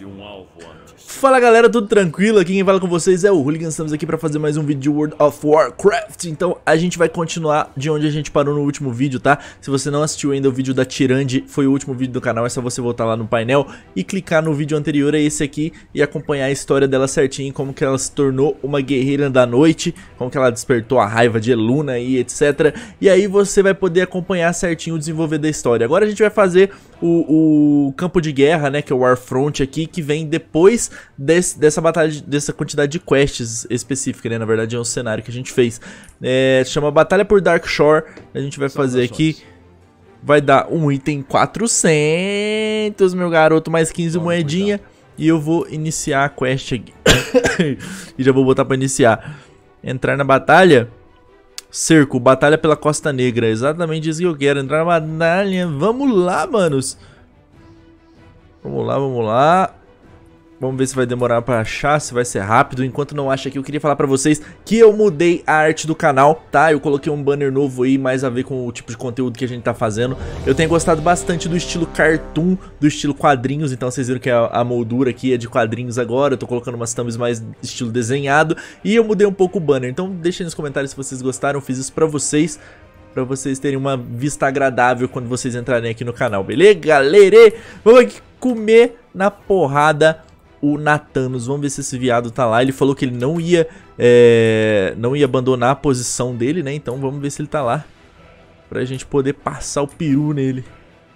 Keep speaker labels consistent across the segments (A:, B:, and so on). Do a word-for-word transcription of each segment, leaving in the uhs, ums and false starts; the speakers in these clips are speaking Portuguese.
A: de um alvo antes.
B: Fala galera, tudo tranquilo? Aqui quem fala com vocês é o Hooligan. Estamos aqui para fazer mais um vídeo de World of Warcraft. Então a gente vai continuar de onde a gente parou no último vídeo, tá? Se você não assistiu ainda o vídeo da Tyrande, foi o último vídeo do canal. É só você voltar lá no painel e clicar no vídeo anterior a esse aqui e acompanhar a história dela certinho, como que ela se tornou uma guerreira da noite, como que ela despertou a raiva de Eluna e etcétera. E aí você vai poder acompanhar certinho o desenvolver da história. Agora a gente vai fazer o, o campo de guerra, né, que é o Warfront aqui, que vem depois desse, dessa batalha, dessa quantidade de quests específica, né, na verdade é um cenário que a gente fez. É, chama Batalha por Darkshore, a gente vai fazer aqui, vai dar um item quatrocentos, meu garoto, mais quinze moedinha, e eu vou iniciar a quest aqui, e já vou botar pra iniciar. Entrar na batalha... Cerco, batalha pela Costa Negra, exatamente isso que eu quero, entrar na batalha, vamos lá, manos. Vamos lá, vamos lá. Vamos ver se vai demorar pra achar, se vai ser rápido. Enquanto não acha aqui, eu queria falar pra vocês que eu mudei a arte do canal, tá? Eu coloquei um banner novo aí, mais a ver com o tipo de conteúdo que a gente tá fazendo. Eu tenho gostado bastante do estilo cartoon, do estilo quadrinhos, então vocês viram que a, a moldura aqui é de quadrinhos agora. Eu tô colocando umas thumbs mais estilo desenhado e eu mudei um pouco o banner. Então deixem nos comentários se vocês gostaram, eu fiz isso pra vocês. Pra vocês terem uma vista agradável quando vocês entrarem aqui no canal, beleza, galera? Vamos aqui comer na porrada o Nathanos. Vamos ver se esse viado tá lá. Ele falou que ele não ia é, não ia abandonar a posição dele, né? Então vamos ver se ele tá lá, pra gente poder passar o peru nele.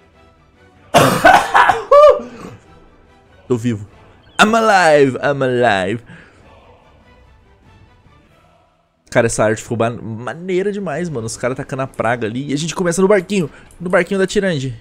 B: Tô vivo. I'm alive, I'm alive. Cara, essa arte ficou maneira demais, mano. Os caras tacando a praga ali. E a gente começa no barquinho. No barquinho da Tyrande.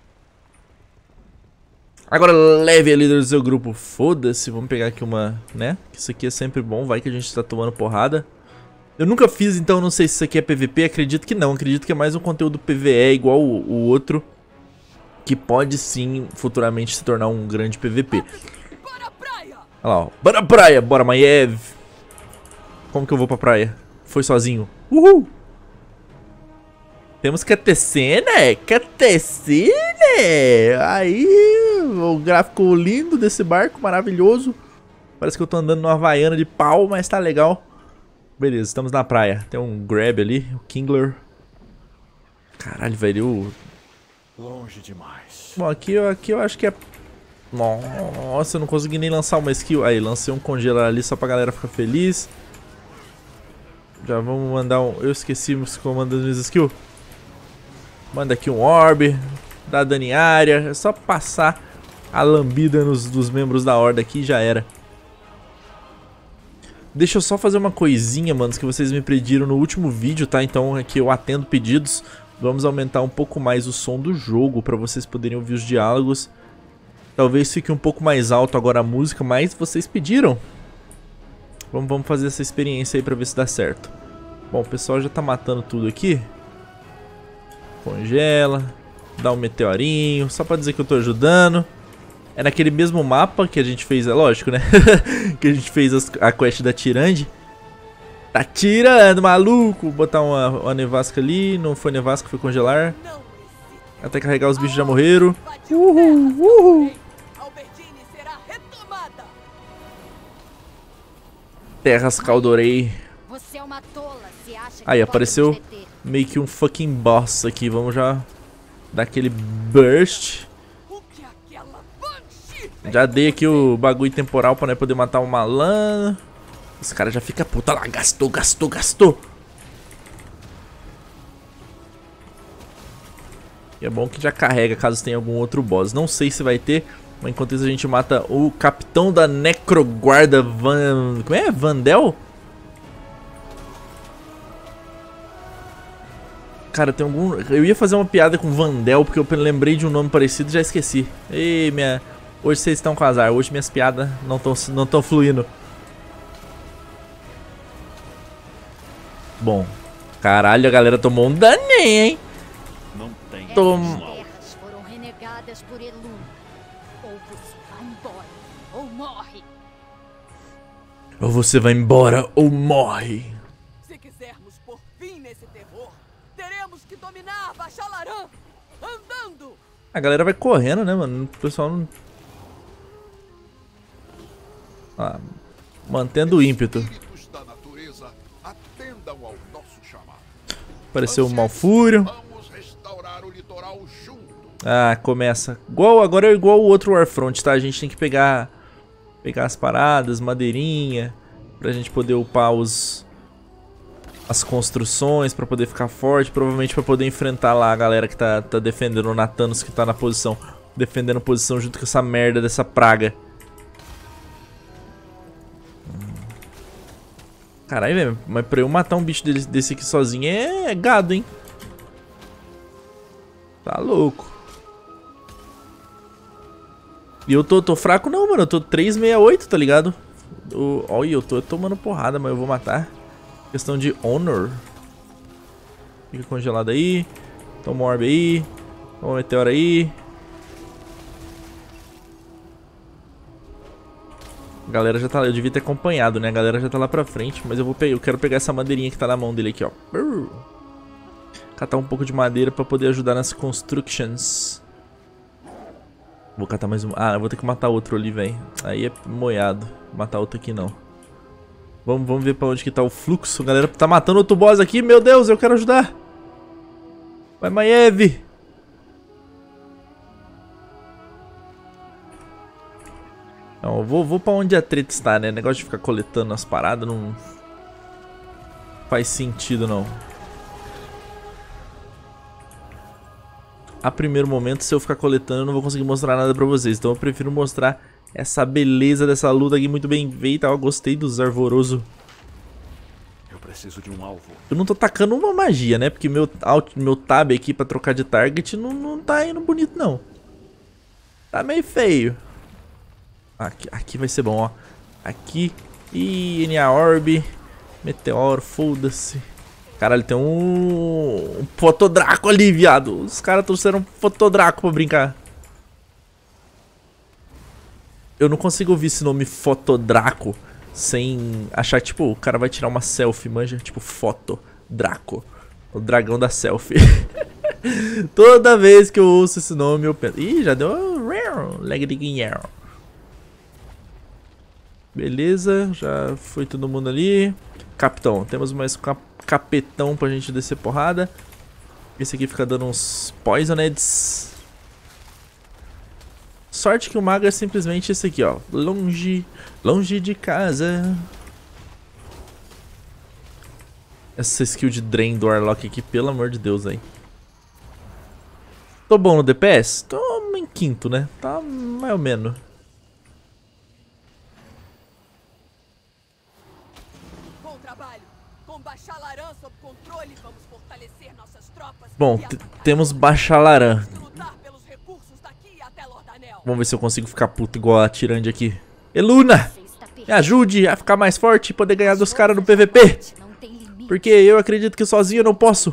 B: Agora leve a líder do seu grupo. Foda-se. Vamos pegar aqui uma, né? Isso aqui é sempre bom. Vai que a gente tá tomando porrada. Eu nunca fiz, então não sei se isso aqui é P V P. Acredito que não. Acredito que é mais um conteúdo P V E igual o, o outro. Que pode sim, futuramente, se tornar um grande P V P. Olha lá, ó. Bora praia. Bora, Maiev. Como que eu vou pra praia? Foi sozinho. Uhul! Temos que tecer, né? Que tecer, né? Aí, o gráfico lindo desse barco, maravilhoso. Parece que eu tô andando numa havaiana de pau, mas tá legal. Beleza, estamos na praia. Tem um grab ali, o Kingler. Caralho, velho.
A: Longe demais.
B: Bom, aqui, aqui eu acho que é... Nossa, eu não consegui nem lançar uma skill. Aí, lancei um congelar ali só pra galera ficar feliz. Já vamos mandar um... Eu esqueci os comandos das minhas skills. Manda aqui um orb. Dá dano em área. É só passar a lambida nos, dos membros da horda aqui e já era. Deixa eu só fazer uma coisinha, manos, que vocês me pediram no último vídeo, tá? Então aqui eu atendo pedidos. Vamos aumentar um pouco mais o som do jogo pra vocês poderem ouvir os diálogos. Talvez fique um pouco mais alto agora a música, mas vocês pediram. Vamos, vamos fazer essa experiência aí pra ver se dá certo. Bom, o pessoal já tá matando tudo aqui. Congela. Dá um meteorinho. Só pra dizer que eu tô ajudando. É naquele mesmo mapa que a gente fez, é lógico, né? Que a gente fez as, a quest da Tyrande. Tá tirando, maluco. Vou botar uma, uma nevasca ali. Não foi nevasca, foi congelar. Até carregar os bichos já morreram. Uhul, uhul. Terras Caldorei. Aí, apareceu meio que um fucking boss aqui. Vamos já dar aquele burst. Já dei aqui o bagulho temporal pra nós poder matar o malandro. Os caras já ficam puta lá. Gastou, gastou, gastou. E é bom que já carrega caso tenha algum outro boss. Não sei se vai ter. Mas enquanto isso a gente mata o capitão da Necroguarda Van... Como é? Vandel? Cara, tem algum... Eu ia fazer uma piada com Vandel, porque eu lembrei de um nome parecido e já esqueci. Ei, minha... Hoje vocês estão com azar. Hoje minhas piadas não estão não tão fluindo. Bom. Caralho, a galera tomou um daninho, hein?
A: Não tem.
B: Tom...
C: foram renegadas por Eluna. Ou você vai embora, ou morre.
B: Ou você vai embora, ou morre.
D: Se quisermos pôr fim nesse terror, teremos que dominar Bachararã andando.
B: A galera vai correndo, né, mano? O pessoal não... Ah, mantendo o ímpeto.
E: Espíritos da natureza, atendam ao nosso chamado.
B: Apareceu o Malfúrio.
E: Vamos restaurar o litoral juntos.
B: Ah, começa. Igual, agora é igual o outro Warfront, tá? A gente tem que pegar, pegar as paradas, madeirinha, pra gente poder upar os, as construções, pra poder ficar forte. Provavelmente pra poder enfrentar lá a galera que tá, tá defendendo o Nathanos, que tá na posição, defendendo posição junto com essa merda dessa praga. Caralho, velho, mas pra eu matar um bicho desse, desse aqui sozinho é, é gado, hein? Tá louco. E eu tô, tô fraco não, mano. Eu tô três sessenta e oito, tá ligado? Eu, olha, eu tô tomando porrada, mas eu vou matar. Questão de honor. Fica congelado aí. Toma um orbe aí. Toma um meteoro aí. A galera já tá lá. Eu devia ter acompanhado, né? A galera já tá lá pra frente. Mas eu vou pegar. Eu quero pegar essa madeirinha que tá na mão dele aqui, ó. Catar um pouco de madeira pra poder ajudar nas constructions. Vou catar mais um. Ah, eu vou ter que matar outro ali, velho. Aí é moiado. Matar outro aqui não. Vamos, vamos ver pra onde que tá o fluxo. A galera tá matando outro boss aqui. Meu Deus, eu quero ajudar. Vai, Maiev. Não, eu vou, vou pra onde a treta está, né? O negócio de ficar coletando as paradas não faz sentido, não. A primeiro momento, se eu ficar coletando, eu não vou conseguir mostrar nada pra vocês. Então eu prefiro mostrar essa beleza dessa luta aqui muito bem feita. Eu gostei dos arvoroso.
A: Eu preciso de um alvo.
B: Eu não tô tacando uma magia, né? Porque meu, alt, meu tab aqui pra trocar de target não, não tá indo bonito, não. Tá meio feio. Aqui, aqui vai ser bom, ó. Aqui. Ih, N A Orb. Meteoro, foda-se. Caralho, tem um... um Fotodraco ali, viado. Os caras trouxeram um Fotodraco pra brincar. Eu não consigo ouvir esse nome Fotodraco sem achar, tipo, o cara vai tirar uma selfie, manja? Tipo, Fotodraco. O dragão da selfie. Toda vez que eu ouço esse nome eu penso... Ih, já deu um... leg de guinheiro. Beleza, já foi todo mundo ali. Capitão, temos mais cap capetão pra gente descer porrada. Esse aqui fica dando uns poisoneds. Sorte que o mago é simplesmente esse aqui, ó. Longe, longe de casa. Essa skill de Drain do Warlock aqui, pelo amor de Deus, aí. Tô bom no D P S? Tô em quinto, né? Tá mais ou menos. Bom, temos Bachararã. Vamos ver se eu consigo ficar puto igual a Tirande aqui. Eluna, me ajude a ficar mais forte e poder ganhar dos caras no P V P. Porque eu acredito que sozinho eu não posso.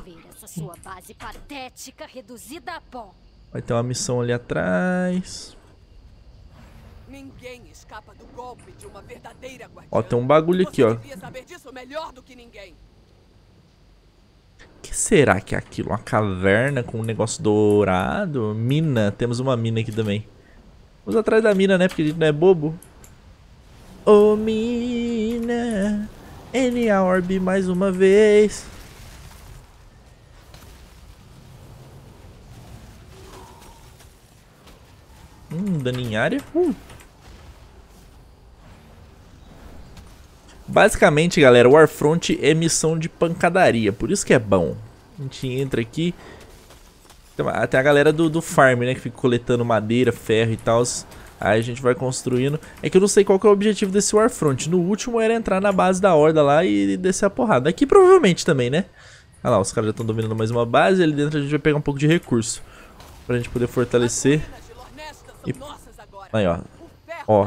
B: Vai ter uma missão ali atrás.
D: Ninguém escapa do golpe de uma verdadeira guardiã.
B: Ó, tem um bagulho aqui, ó.
D: Você devia saber disso melhor do que ninguém.
B: O que será que é aquilo? Uma caverna com um negócio dourado? Mina, temos uma mina aqui também. Vamos atrás da mina, né? Porque a gente não é bobo. Ô, oh, mina, N A Orb mais uma vez. Hum, dano em área. Uh. Basicamente, galera, o Warfront é missão de pancadaria, por isso que é bom. A gente entra aqui. Tem a galera do, do farm, né, que fica coletando madeira, ferro e tal. Aí a gente vai construindo. É que eu não sei qual que é o objetivo desse Warfront. No último era entrar na base da horda lá e descer a porrada. Aqui provavelmente também, né? Olha lá, os caras já estão dominando mais uma base. Ali dentro a gente vai pegar um pouco de recurso pra gente poder fortalecer. E... aí, ó. Ó.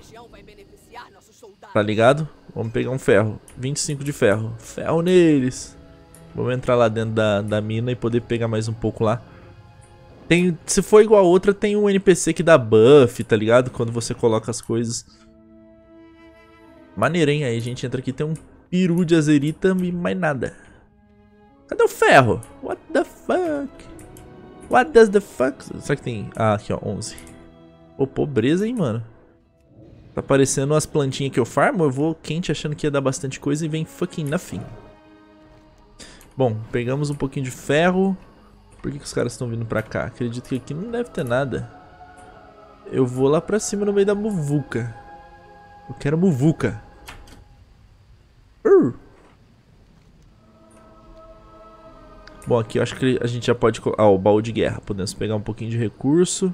B: Tá ligado? Vamos pegar um ferro. vinte e cinco de ferro. Ferro neles. Vamos entrar lá dentro da, da mina e poder pegar mais um pouco lá. Tem, se for igual a outra, tem um N P C que dá buff, tá ligado? Quando você coloca as coisas. Maneiro, hein? Aí a gente entra aqui, tem um peru de azerita e mais nada. Cadê o ferro? What the fuck? What does the fuck? Será que tem... ah, aqui ó, onze. Pô, pobreza, hein, mano. Tá parecendo as plantinhas que eu farmo. Eu vou quente achando que ia dar bastante coisa e vem fucking nothing. Bom, pegamos um pouquinho de ferro. Por que, que os caras estão vindo pra cá? Acredito que aqui não deve ter nada. Eu vou lá pra cima no meio da muvuca. Eu quero muvuca. Uh. Bom, aqui eu acho que a gente já pode... Ah, o baú de guerra. Podemos pegar um pouquinho de recurso.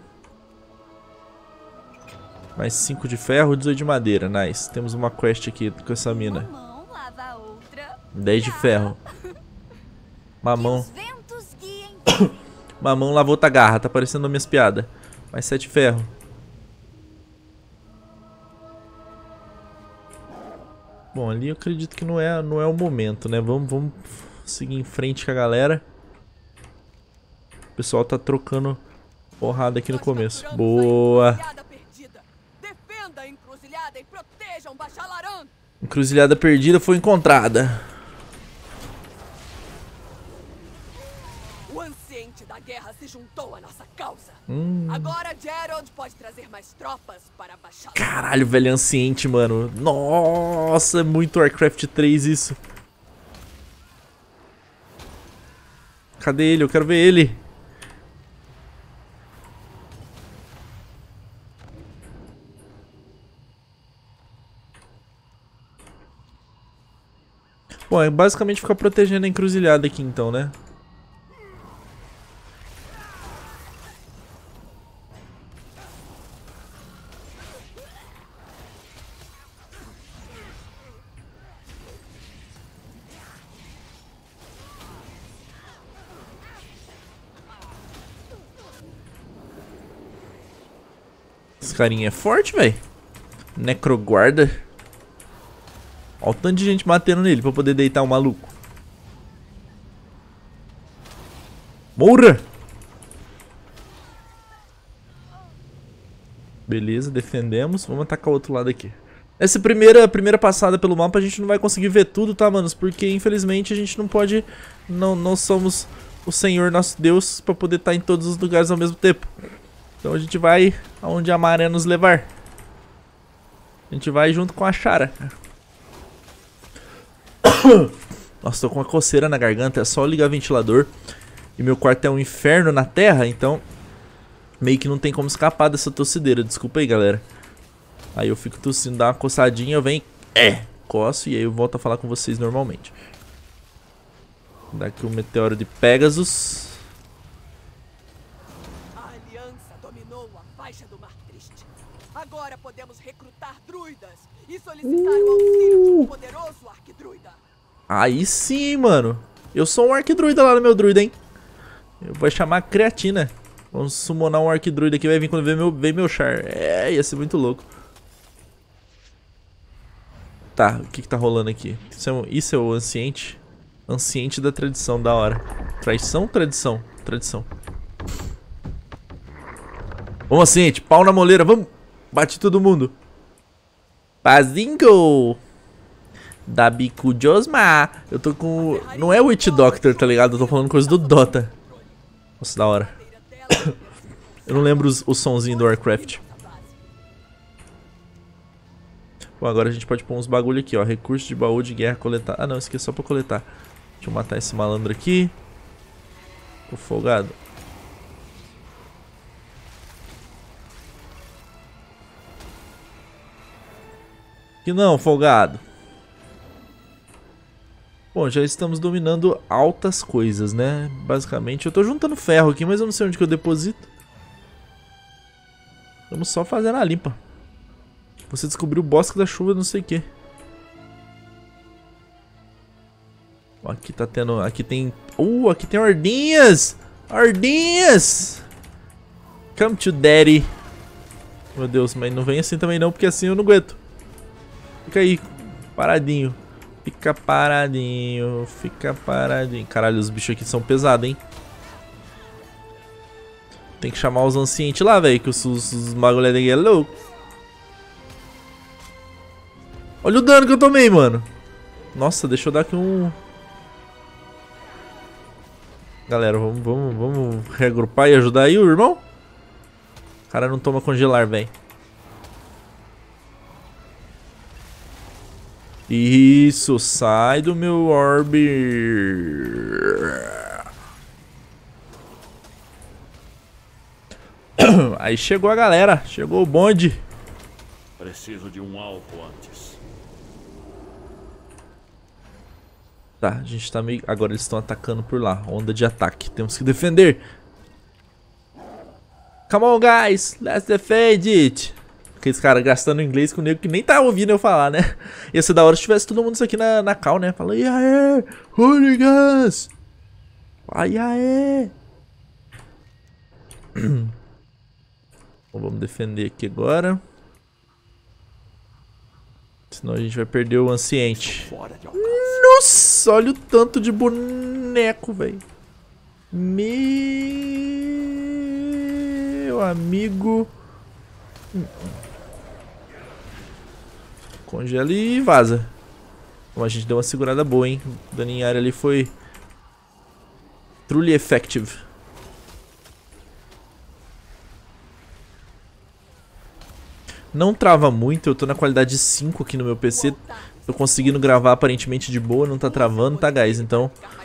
B: Mais cinco de ferro, dezoito de madeira. Nice. Temos uma quest aqui com essa mina. dez de ferro. Mamão. Mamão lavou outra garra. Tá parecendo minhas piadas. Mais sete de ferro. Bom, ali eu acredito que não é, não é o momento, né? Vamos, vamos seguir em frente com a galera. O pessoal tá trocando porrada aqui no começo. Boa!
D: Defenda a encruzilhada e protejam Bacharlan.
B: Encruzilhada perdida foi encontrada.
D: O anciente da guerra se juntou à nossa causa.
B: Hum.
D: Agora Gerald pode trazer mais tropas para Bacharlan.
B: Caralho, velho anciente, mano. Nossa, é muito Warcraft três isso. Cadê ele? Eu quero ver ele. Bom, é basicamente ficar protegendo a encruzilhada aqui então, né? Esse carinha é forte, velho. Necroguarda. Olha o tanto de gente batendo nele pra poder deitar o maluco. Morra! Beleza, defendemos. Vamos atacar o outro lado aqui. Essa primeira, primeira passada pelo mapa a gente não vai conseguir ver tudo, tá, manos? Porque infelizmente a gente não pode... Não, não somos o Senhor nosso Deus pra poder estar em todos os lugares ao mesmo tempo. Então a gente vai aonde a maré nos levar. A gente vai junto com a Chara. Nossa, tô com uma coceira na garganta. É só ligar o ventilador. E meu quarto é um inferno na terra. Então meio que não tem como escapar dessa tossideira. Desculpa aí, galera. Aí eu fico tossindo, dá uma coçadinha, eu venho, é, coço e aí eu volto a falar com vocês normalmente. Dá aqui o meteoro de Pegasus.
D: A aliança dominou a faixa do Mar Triste. Agora podemos recrutar druidas e solicitar o auxílio de um poderoso arquidruida.
B: Aí sim, mano. Eu sou um arquidruida lá no meu druida, hein. Eu vou chamar Creatina. Vamos summonar um arquidruida aqui, vai vir quando vem meu, vem meu char. É, ia ser muito louco. Tá, o que que tá rolando aqui? Isso é, um, isso é o anciente? Anciente da tradição, da hora. Traição? Tradição. Tradição. Vamos, anciente. Pau na moleira, vamos. Bate todo mundo. Pazingo. Da bico Josma. Eu tô com... Não é o Witch Doctor, tá ligado? Eu tô falando coisa do Dota. Nossa, da hora. Eu não lembro os, o sonzinho do Warcraft. Bom, agora a gente pode pôr uns bagulho aqui, ó. Recurso de baú de guerra, coletar. Ah, não, isso aqui é só pra coletar. Deixa eu matar esse malandro aqui. O folgado. Que não, folgado. Bom, já estamos dominando altas coisas, né? Basicamente, eu tô juntando ferro aqui, mas eu não sei onde que eu deposito. Vamos só fazer a limpa. Você descobriu o bosque da chuva, não sei o que. Aqui tá tendo... Aqui tem... Uh, aqui tem ordinhas! Ordinhas! Come to daddy. Meu Deus, mas não vem assim também não, porque assim eu não aguento. Fica aí, paradinho. Fica paradinho, fica paradinho. Caralho, os bichos aqui são pesados, hein? Tem que chamar os ancientes lá, velho, que os, os, os magulhos daqui é louco. Olha o dano que eu tomei, mano. Nossa, deixa eu dar aqui um... Galera, vamos, vamos, vamos reagrupar e ajudar aí o irmão? O cara não toma congelar, velho. Isso, sai do meu orbe. Aí chegou a galera, chegou o bonde.
A: Preciso de um alvo antes.
B: Tá, a gente tá meio... Agora eles estão atacando por lá, onda de ataque. Temos que defender. Come on, guys, let's defend it. Aqueles caras gastando inglês com o nego que nem tá ouvindo eu falar, né? Ia ser da hora se tivesse todo mundo isso aqui na, na cal, né? Fala, e aí, hooligans! Ai, aê! Então, vamos defender aqui agora. Senão a gente vai perder o anciente.
A: Fora de alcance.
B: Nossa, olha o tanto de boneco, velho. Meu amigo. Congela e vaza. Bom, a gente deu uma segurada boa, hein? O dano em área ali foi truly effective. Não trava muito, eu tô na qualidade cinco aqui no meu P C. Tô conseguindo gravar aparentemente de boa, não tá travando, tá, guys? Então,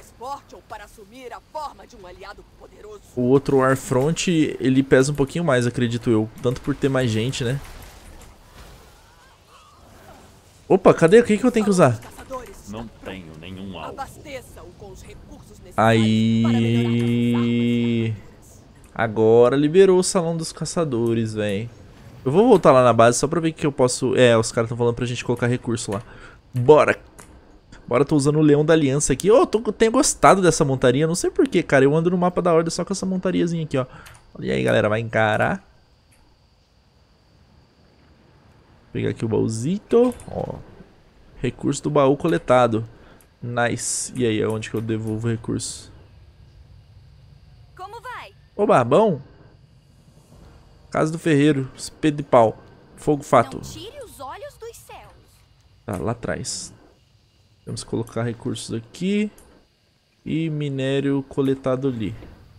B: o outro Warfront, ele pesa um pouquinho mais, acredito eu. Tanto por ter mais gente, né? Opa, cadê? O que, que eu tenho que usar?
A: Não tenho nenhum alvo.
B: Aí... Agora liberou o salão dos caçadores, velho. Eu vou voltar lá na base só pra ver o que eu posso... É, os caras estão falando pra gente colocar recurso lá. Bora! Bora, tô usando o Leão da Aliança aqui. Oh, eu tô, tenho gostado dessa montaria. Não sei porquê, cara. Eu ando no mapa da Horda só com essa montariazinha aqui, ó. E aí, galera, vai encarar. Vou pegar aqui o baúzito. Ó. Recurso do baú coletado. Nice. E aí, aonde que eu devolvo o recurso?
C: Como vai?
B: Oba, bom. Casa do Ferreiro. Espeto de pau. Fogo fato.
C: Não tire os olhos dos céus.
B: Tá, lá atrás. Vamos colocar recursos aqui. E minério coletado ali.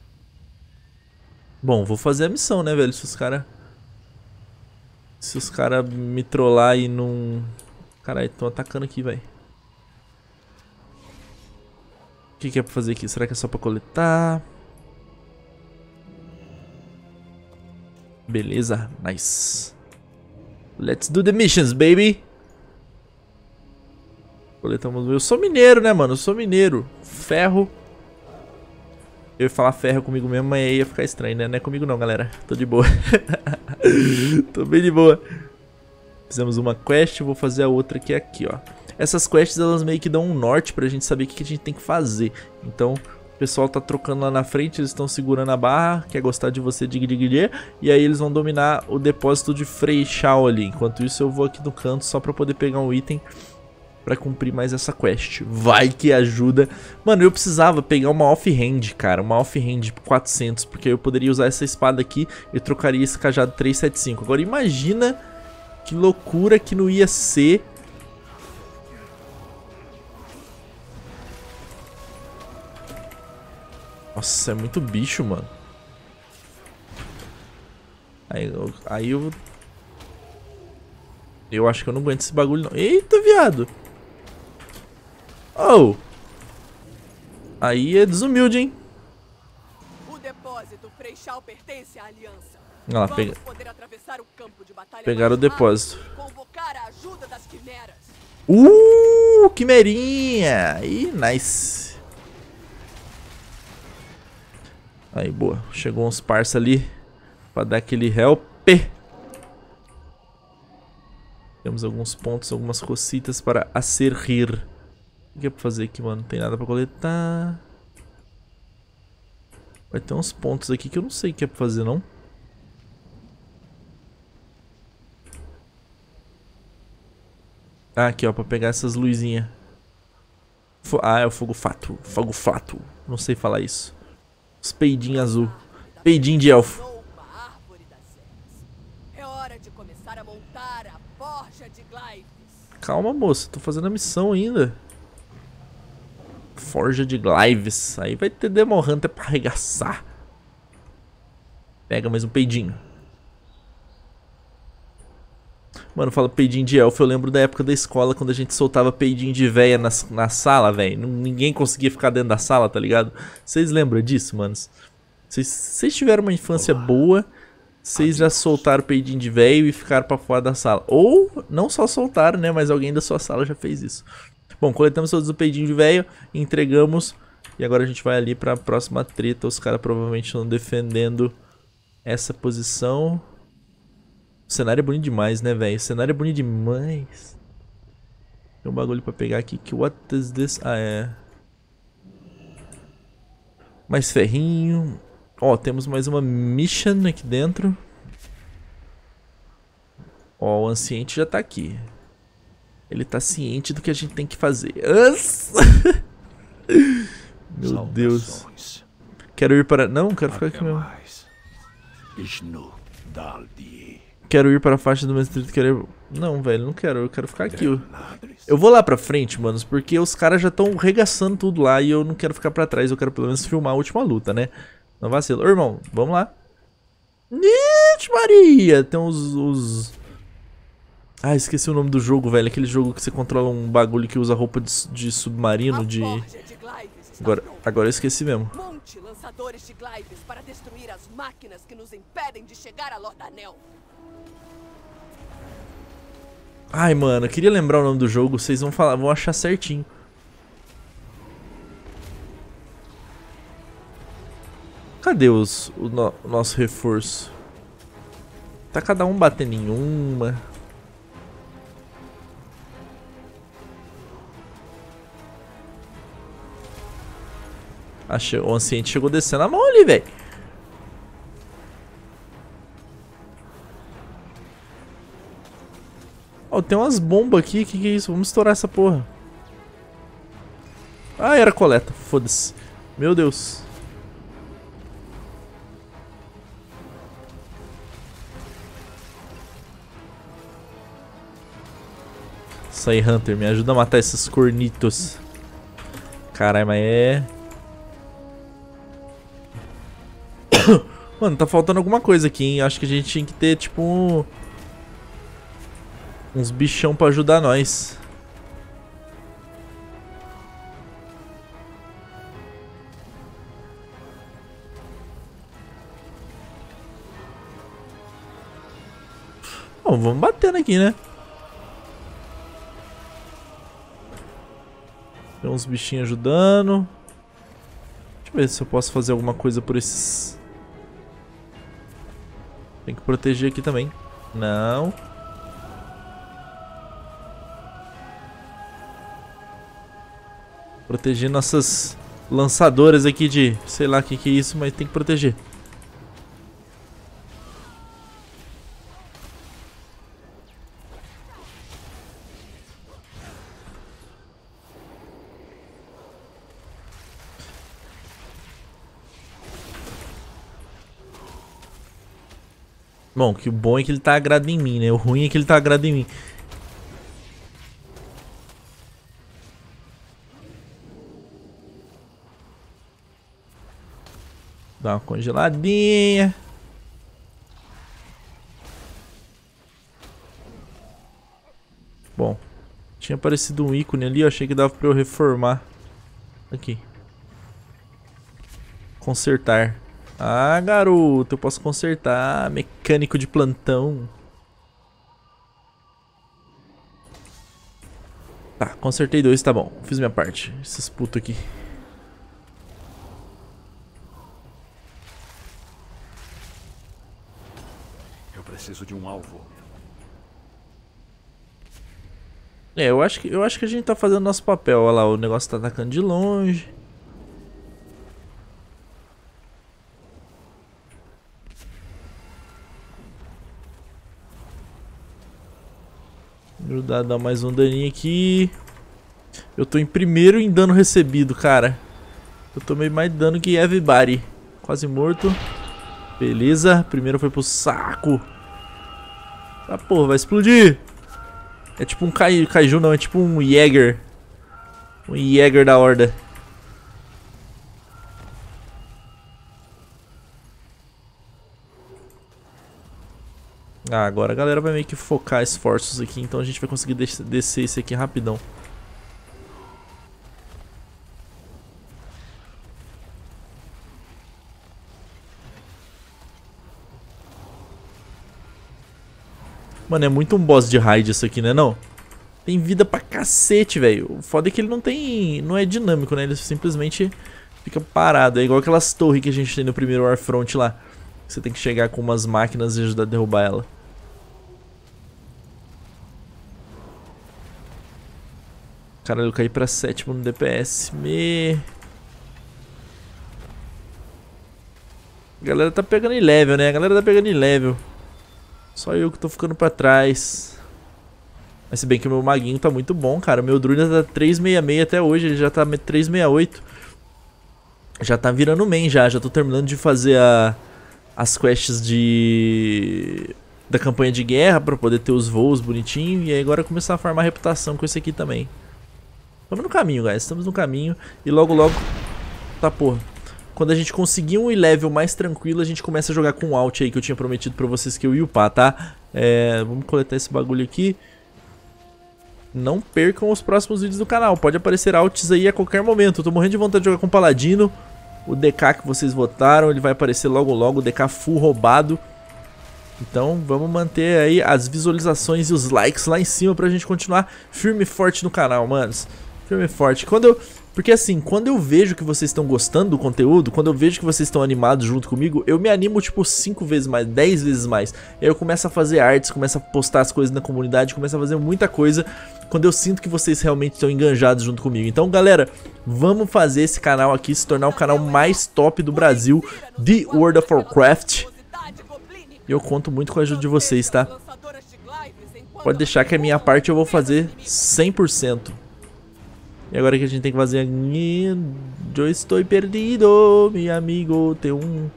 B: Bom, vou fazer a missão, né, velho? Se os caras... Se os caras me trollar e não... Caralho, estão atacando aqui, velho. O que, que é pra fazer aqui? Será que é só pra coletar? Beleza, nice. Let's do the missions, baby. Coletamos. Eu sou mineiro, né, mano? Eu sou mineiro. Ferro. Eu ia falar ferro comigo mesmo, mas aí ia ficar estranho, né? Não é comigo não, galera. Tô de boa. Tô bem de boa. Fizemos uma quest, vou fazer a outra que é aqui, ó. Essas quests, elas meio que dão um norte pra gente saber o que a gente tem que fazer. Então, o pessoal tá trocando lá na frente, eles estão segurando a barra, quer gostar de você, dig, dig, dig, e aí eles vão dominar o depósito de Freixal ali. Enquanto isso, eu vou aqui no canto só pra poder pegar um item pra cumprir mais essa quest. Vai que ajuda. Mano, eu precisava pegar uma off-hand, cara. Uma off-hand quatrocentos, porque eu poderia usar essa espada aqui e trocaria esse cajado trezentos e setenta e cinco. Agora, imagina que loucura que não ia ser... Nossa, é muito bicho, mano. Aí eu, aí eu... Eu acho que eu não aguento esse bagulho, não. Eita, viado. Oh. Aí é desumilde, hein.
D: O depósito Freixal pertence à Aliança.
B: Olha lá, pega...
D: poder atravessar o campo de batalha.
B: Pegaram o depósito.
D: E convocar a ajuda das quimeras.
B: Uh, quimerinha. Ih, nice. Aí, boa. Chegou uns parça ali pra dar aquele help. Temos alguns pontos, algumas cocitas para acerrir. O que é pra fazer aqui, mano? Não tem nada pra coletar. Vai ter uns pontos aqui que eu não sei o que é pra fazer, não. Ah, aqui, ó, pra pegar essas luzinhas. Ah, é o fogo fato. Fogo fato. Não sei falar isso. Os peidinhos azul. Peidinho de elfo.
D: É hora de começar a montar a forja de Glives.
B: Calma, moça. Tô fazendo a missão ainda. Forja de Glives. Aí vai ter Demon Hunter pra arregaçar. Pega mais um peidinho. Mano, fala peidinho de elfo, eu lembro da época da escola, quando a gente soltava peidinho de véia na, na sala, velho. Ninguém conseguia ficar dentro da sala, tá ligado? Vocês lembram disso, manos? Vocês tiveram uma infância boa, vocês já soltaram peidinho de véio e ficaram pra fora da sala. Ou, não só soltaram, né, mas alguém da sua sala já fez isso. Bom, coletamos todos o peidinho de véio, entregamos. E agora a gente vai ali pra próxima treta. Os caras provavelmente estão defendendo essa posição. O cenário é bonito demais, né, velho? O cenário é bonito demais. Tem um bagulho pra pegar aqui. Que what is this? Ah, é. Mais ferrinho. Ó, temos mais uma mission aqui dentro. Ó, o anciente já tá aqui. Ele tá ciente do que a gente tem que fazer. Meu Deus. Quero ir para... Não, quero ficar aqui mesmo. Quero ir para a faixa do meu distrito. Quero... Não, velho, não quero. Eu quero ficar aqui. Eu, eu vou lá pra frente, manos, porque os caras já estão regaçando tudo lá e eu não quero ficar pra trás. Eu quero pelo menos filmar a última luta, né? Não vacilo. Ô, irmão, vamos lá. Ixi, Maria! Tem os, os... Ah, esqueci o nome do jogo, velho. Aquele jogo que você controla um bagulho que usa roupa de, de submarino, de... Agora, agora eu esqueci mesmo.
D: Monte lançadores de Glyves para destruir as máquinas que nos impedem de chegar a Lordanel.
B: Ai, mano, eu queria lembrar o nome do jogo. Vocês vão falar, vão achar certinho. Cadê os, o, no, o nosso reforço? Tá cada um batendo em uma. Achei, o anciente chegou descendo a mão ali, velho. Ó, tem umas bombas aqui. Que que é isso? Vamos estourar essa porra. Ah, era coleta. Foda-se. Meu Deus. Isso aí, Hunter. Me ajuda a matar esses cornitos. Caralho, mas é... Mano, tá faltando alguma coisa aqui, hein? Acho que a gente tinha que ter, tipo, um... uns bichão pra ajudar nós. Bom, vamos batendo aqui, né? Tem uns bichinhos ajudando. Deixa eu ver se eu posso fazer alguma coisa por esses... Tem que proteger aqui também. Não. Proteger nossas lançadoras aqui de... Sei lá o que, que é isso, mas tem que proteger. Bom, que o bom é que ele tá agrado em mim, né? O ruim é que ele tá agrado em mim. Dá uma congeladinha. Bom, tinha aparecido um ícone ali, eu achei que dava pra eu reformar. Aqui. Consertar. Ah, garoto, eu posso consertar. Mecânico de plantão. Tá, consertei dois, tá bom. Fiz minha parte. Esses putos aqui.
A: Eu preciso de um alvo.
B: É, eu acho que, eu acho que a gente tá fazendo nosso papel. Olha lá, o negócio tá atacando de longe. Ajudar a dar mais um daninho aqui. Eu tô em primeiro em dano recebido, cara. Eu tomei mais dano que everybody. Quase morto. Beleza, primeiro foi pro saco. Ah, porra, vai explodir. É tipo um kai, kaiju, não, é tipo um Jäger. Um Jäger da horda. Ah, agora a galera vai meio que focar esforços aqui, então a gente vai conseguir des descer esse aqui rapidão. Mano, é muito um boss de raid isso aqui, né não? Tem vida pra cacete, velho. O foda é que ele não tem... não é dinâmico, né? Ele simplesmente fica parado. É igual aquelas torres que a gente tem no primeiro Warfront lá. Você tem que chegar com umas máquinas e ajudar a derrubar ela. Caralho, eu caí pra sétimo no D P S. Me... A galera tá pegando em level, né? A galera tá pegando em level. Só eu que tô ficando pra trás. Mas se bem que o meu maguinho tá muito bom, cara. Meu druida tá trezentos e sessenta e seis até hoje. Ele já tá trezentos e sessenta e oito. Já tá virando main já. Já tô terminando de fazer a... as quests de... da campanha de guerra pra poder ter os voos bonitinho. E aí agora começar a farmar reputação com esse aqui também. Estamos no caminho, guys. Estamos no caminho. E logo, logo... Tá, porra. Quando a gente conseguir um level mais tranquilo, a gente começa a jogar com o alt aí que eu tinha prometido pra vocês que eu ia upar, tá? É... Vamos coletar esse bagulho aqui. Não percam os próximos vídeos do canal. Pode aparecer alts aí a qualquer momento. Eu tô morrendo de vontade de jogar com o Paladino. O D K que vocês votaram, ele vai aparecer logo logo. O D K full roubado. Então vamos manter aí as visualizações e os likes lá em cima pra gente continuar firme e forte no canal, manos. Firme e forte. Quando eu... Porque assim, quando eu vejo que vocês estão gostando do conteúdo, quando eu vejo que vocês estão animados junto comigo, eu me animo tipo cinco vezes mais, dez vezes mais. Aí eu começo a fazer artes, começo a postar as coisas na comunidade, começo a fazer muita coisa quando eu sinto que vocês realmente estão enganjados junto comigo. Então galera, vamos fazer esse canal aqui se tornar o canal mais top do Brasil de World of Warcraft. E eu conto muito com a ajuda de vocês, tá? Pode deixar que a minha parte eu vou fazer cem por cento. E agora que a gente tem que fazer aqui... Eu estou perdido, meu amigo. Tem um...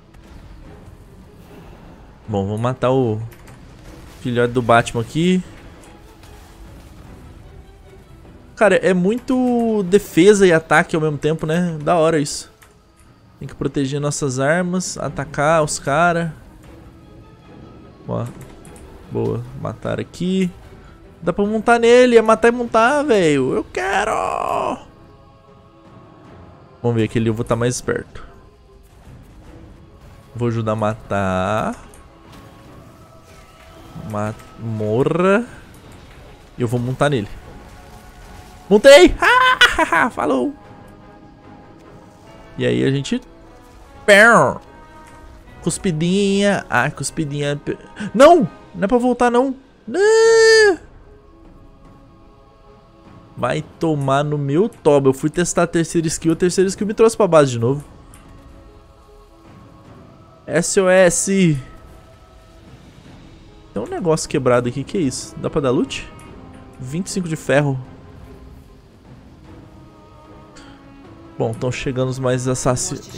B: Bom, vamos matar o filhote do Batman aqui. Cara, é muito defesa e ataque ao mesmo tempo, né? Da hora isso. Tem que proteger nossas armas, atacar os caras. Ó, boa, matar aqui. Dá pra montar nele, é matar e montar, velho. Eu quero! Vamos ver, aquele eu vou estar mais esperto. Vou ajudar a matar. Ma morra. E eu vou montar nele. Montei! Ah, falou! E aí a gente... Cuspidinha. Ah, cuspidinha. Não! Não é pra voltar, não. Não! Vai tomar no meu toba. Eu fui testar a terceira skill. A terceira skill me trouxe pra base de novo. S O S. Tem um negócio quebrado aqui. Que é isso? Dá pra dar loot? vinte e cinco de ferro. Bom, estão chegando os mais assassinos.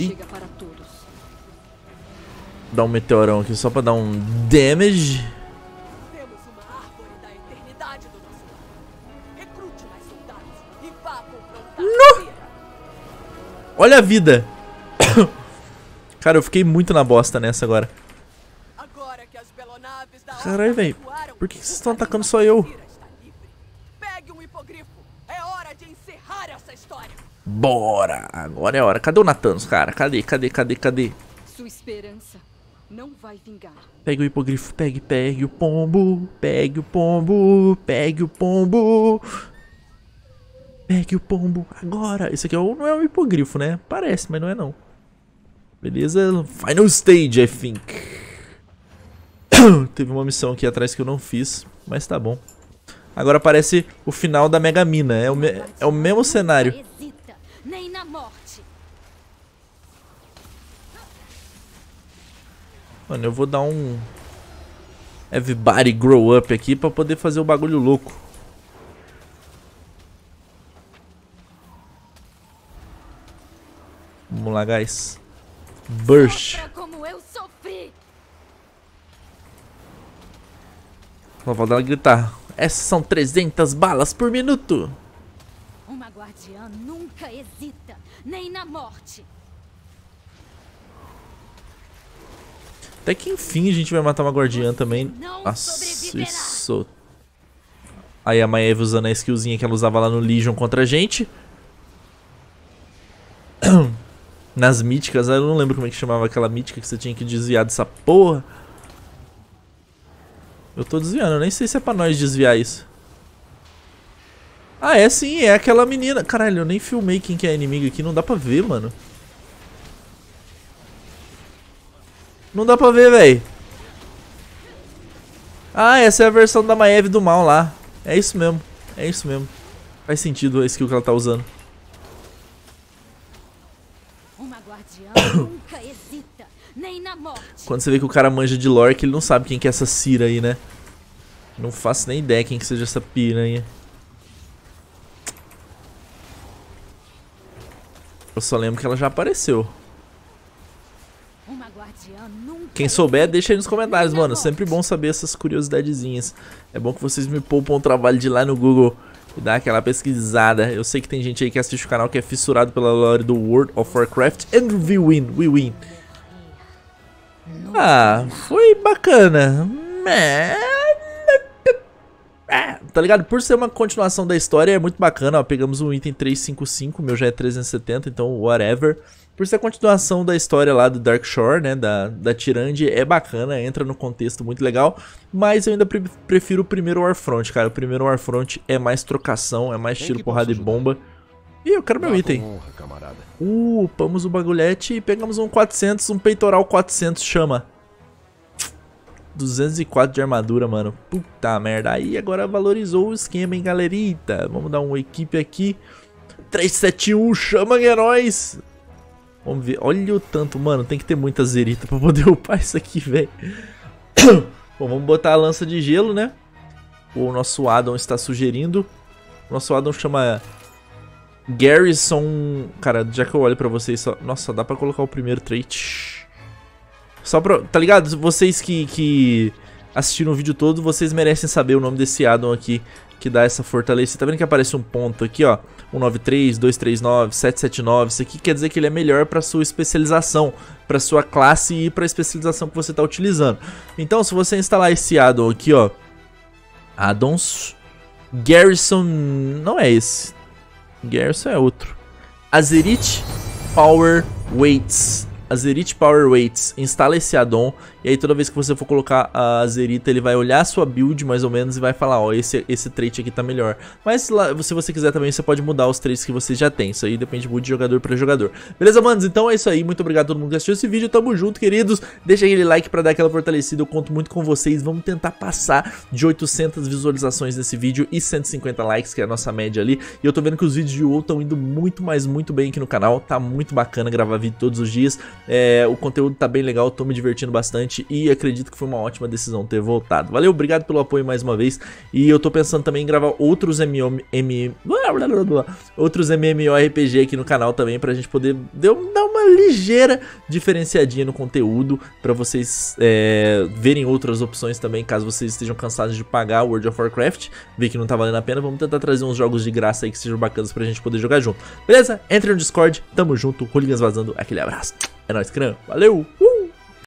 B: Dá um meteorão aqui só pra dar um damage.
D: Temos uma árvore da eternidade do nosso lado. Recrute mais soldados e vá confrontar a Fira.
B: Olha a vida. Cara, eu fiquei muito na bosta nessa agora.
D: Agora que as belonaves da
B: Caralho, velho. Por que vocês estão atacando só eu?
D: Pegue um hipogrifo. É hora de encerrar essa história.
B: Bora. Agora é a hora. Cadê o Nathanos, cara? Cadê, cadê, cadê, cadê?
F: Sua esperança não vai vingar.
B: Pegue o hipogrifo, pegue, pegue o pombo. Pegue o pombo, pegue o pombo. Pegue o pombo agora. Esse aqui é o, não é um hipogrifo, né? Parece, mas não é não. Beleza, final stage, I think. Teve uma missão aqui atrás que eu não fiz, mas tá bom. Agora aparece o final da Mega Mina. É o, me é o mesmo cenário.
C: Hesita, nem na morte.
B: Mano, eu vou dar um Everybody Grow Up aqui pra poder fazer o bagulho louco. Vamos lá, guys. Burst.
C: Sofra como eu sofri.
B: Só vou dar ela gritar. Essas são trezentas balas por minuto.
C: Uma guardiã nunca hesita, nem na morte.
B: Até que enfim a gente vai matar uma guardiã também.
C: Não
B: Nossa,
C: sobreviverá.
B: isso. Aí a Maeve usando a skillzinha que ela usava lá no Legion contra a gente. Nas míticas, eu não lembro como é que chamava aquela mítica que você tinha que desviar dessa porra. Eu tô desviando, eu nem sei se é pra nós desviar isso. Ah, é sim, é aquela menina. Caralho, eu nem filmei quem que é a inimiga aqui, não dá pra ver, mano. Não dá pra ver, velho. Ah, essa é a versão da Maeve do mal lá. É isso mesmo, é isso mesmo. Faz sentido a skill que ela tá usando.
C: Uma guardiã nunca hesita, nem na morte.
B: Quando você vê que o cara manja de lore, que ele não sabe quem que é essa Cira aí, né? Não faço nem ideia quem que seja essa piranha. Eu só lembro que ela já apareceu.
C: Uma guardiã nunca
B: Quem souber,
C: hesita,
B: deixa aí nos comentários,
C: nem na
B: mano.
C: morte.
B: Sempre bom saber essas curiosidadezinhas. É bom que vocês me poupam o trabalho de ir lá no Google e dar aquela pesquisada. Eu sei que tem gente aí que assiste o canal que é fissurado pela lore do World of Warcraft. And we win, we win. Ah, foi bacana. É, tá ligado? Por ser uma continuação da história, é muito bacana. Ó, pegamos um item trezentos e cinquenta e cinco, o meu já é trezentos e setenta, então whatever. Por ser a continuação da história lá do Darkshore, né, da, da Tyrande, é bacana, entra no contexto muito legal. Mas eu ainda pre prefiro o primeiro Warfront, cara. O primeiro Warfront é mais trocação, é mais tiro, porrada e bomba. Ih, eu quero meu item. Uh, upamos o bagulhete e pegamos um quatrocentos, um peitoral quatrocentos, chama. duzentos e quatro de armadura, mano. Puta merda. Aí agora valorizou o esquema, hein, galerita. Vamos dar uma equipe aqui. trezentos e setenta e um, chama, é nóis. Vamos ver. Olha o tanto, mano. Tem que ter muita zerita pra poder upar isso aqui, velho. Bom, vamos botar a lança de gelo, né? O nosso Adam está sugerindo. O nosso Adam chama Garrison. Cara, já que eu olho pra vocês só... Nossa, dá pra colocar o primeiro trait. Só pra... Tá ligado? Vocês que, que assistiram o vídeo todo, vocês merecem saber o nome desse addon aqui, que dá essa fortaleza. Tá vendo que aparece um ponto aqui, ó? cento e noventa e três, duzentos e trinta e nove, setecentos e setenta e nove. Isso aqui quer dizer que ele é melhor pra sua especialização, pra sua classe e pra especialização que você tá utilizando. Então, se você instalar esse addon aqui, ó, addons Garrison, não é esse. Garrison é outro. Azeryth Power Weights. Azeryth Power Weights, instala esse addon e aí toda vez que você for colocar a Azeryth, ele vai olhar a sua build mais ou menos e vai falar, ó, esse, esse trait aqui tá melhor. Mas lá, se você quiser também, você pode mudar os traits que você já tem, isso aí depende muito de jogador para jogador. Beleza, manos? Então é isso aí, muito obrigado a todo mundo que assistiu esse vídeo, tamo junto, queridos. Deixa aquele like pra dar aquela fortalecida, eu conto muito com vocês, vamos tentar passar de oitocentas visualizações nesse vídeo e cento e cinquenta likes, que é a nossa média ali. E eu tô vendo que os vídeos de WoW estão indo muito, mas muito bem aqui no canal, tá muito bacana gravar vídeo todos os dias. É, o conteúdo tá bem legal, tô me divertindo bastante e acredito que foi uma ótima decisão ter voltado. Valeu, obrigado pelo apoio mais uma vez. E eu tô pensando também em gravar outros M M O, M, outros MMORPG aqui no canal também, pra gente poder dar uma ligeira diferenciadinha no conteúdo, pra vocês é, verem outras opções também, caso vocês estejam cansados de pagar World of Warcraft, ver que não tá valendo a pena. Vamos tentar trazer uns jogos de graça aí que sejam bacanas pra gente poder jogar junto. Beleza? Entre no Discord, tamo junto, Hooligans vazando, aquele abraço. É nóis, crã. Valeu! Uh!